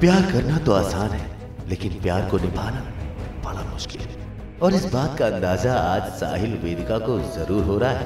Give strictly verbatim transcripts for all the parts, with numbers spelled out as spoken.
प्यार करना तो आसान है, लेकिन प्यार को निभाना बड़ा मुश्किल है। और इस बात का अंदाजा आज साहिल वेदिका को जरूर हो रहा है।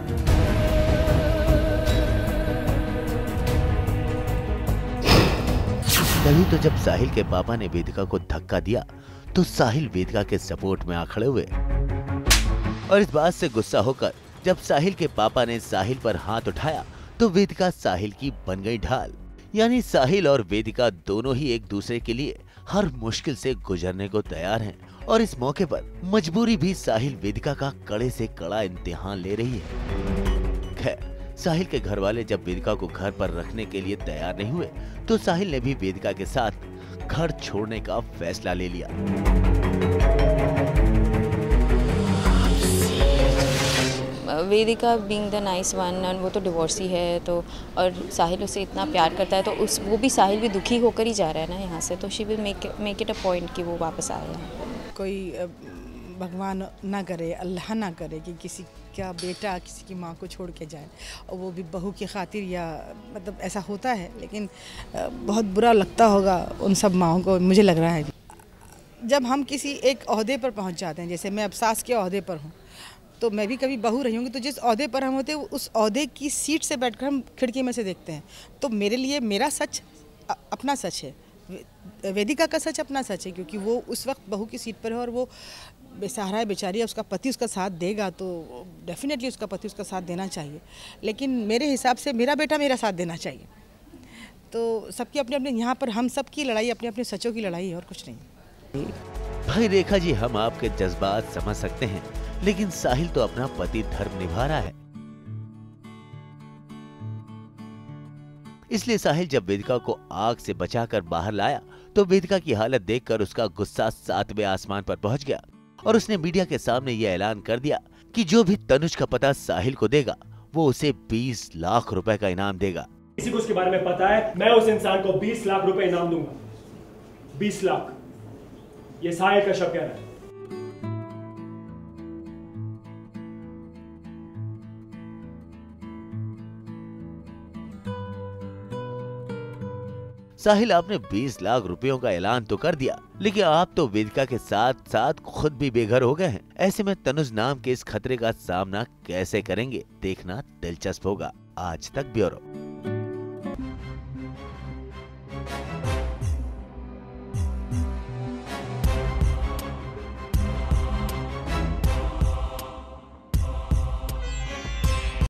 तभी तो जब साहिल के पापा ने वेदिका को धक्का दिया तो साहिल वेदिका के सपोर्ट में आ खड़े हुए। और इस बात से गुस्सा होकर जब साहिल के पापा ने साहिल पर हाथ उठाया तो वेदिका साहिल की बन गई ढाल। यानी साहिल और वेदिका दोनों ही एक दूसरे के लिए हर मुश्किल से गुजरने को तैयार हैं। और इस मौके पर मजबूरी भी साहिल वेदिका का कड़े से कड़ा इम्तिहान ले रही है। खैर, साहिल के घर वाले जब वेदिका को घर पर रखने के लिए तैयार नहीं हुए तो साहिल ने भी वेदिका के साथ घर छोड़ने का फैसला ले लिया। Vedika being the nice one, और वो तो डिवोर्सी है, तो और साहिल उसे इतना प्यार करता है तो उस वो भी साहिल भी दुखी होकर ही जा रहा है ना यहाँ से, तो she will make make it a point कि वो वापस आए हैं। कोई भगवान ना करे, अल्लाह ना करे कि किसी का बेटा किसी की माँ को छोड़ के जाए, और वो भी बहू की खातिर, या मतलब ऐसा होता है, लेकिन बहुत बुरा लगता होगा उन सब माँओं को, मुझे लग रहा है। जब हम किसी एक ओहदे पर पहुँच जाते हैं, जैसे मैं अब सास के ओहदे पर हूँ, तो मैं भी कभी बहू रही होंगी, तो जिस ओहदे पर हम होते हैं उस ओहदे की सीट से बैठकर हम खिड़की में से देखते हैं। तो मेरे लिए मेरा सच अपना सच है, वेदिका का सच अपना सच है, क्योंकि वो उस वक्त बहू की सीट पर है और वो बेसहारा है, बेचारी है, उसका पति उसका साथ देगा तो डेफिनेटली उसका पति उसका साथ देना चाहिए। लेकिन मेरे हिसाब से मेरा बेटा मेरा साथ देना चाहिए। तो सबकी अपने अपने, यहाँ पर हम सब की लड़ाई अपने अपने सचों की लड़ाई है और कुछ नहीं। भाई रेखा जी, हम आपके जज्बात समझ सकते हैं, लेकिन साहिल तो अपना पति धर्म निभा रहा है। इसलिए साहिल जब वेदिका को आग से बचाकर बाहर लाया तो वेदिका की हालत देखकर उसका गुस्सा सातवें आसमान पर पहुंच गया और उसने मीडिया के सामने यह ऐलान कर दिया कि जो भी तनुज का पता साहिल को देगा वो उसे बीस लाख रुपए का इनाम देगा। किसी को उसके बारे में पता है, मैं उस इंसान को बीस लाख रुपए इनाम दूंगा। बीस लाख, ये साहिल का शक है। साहिल, आपने बीस लाख रुपयों का ऐलान तो कर दिया, लेकिन आप तो वेदिका के साथ साथ खुद भी बेघर हो गए हैं। ऐसे में तनुज नाम के इस खतरे का सामना कैसे करेंगे, देखना दिलचस्प होगा। आज तक ब्यूरो।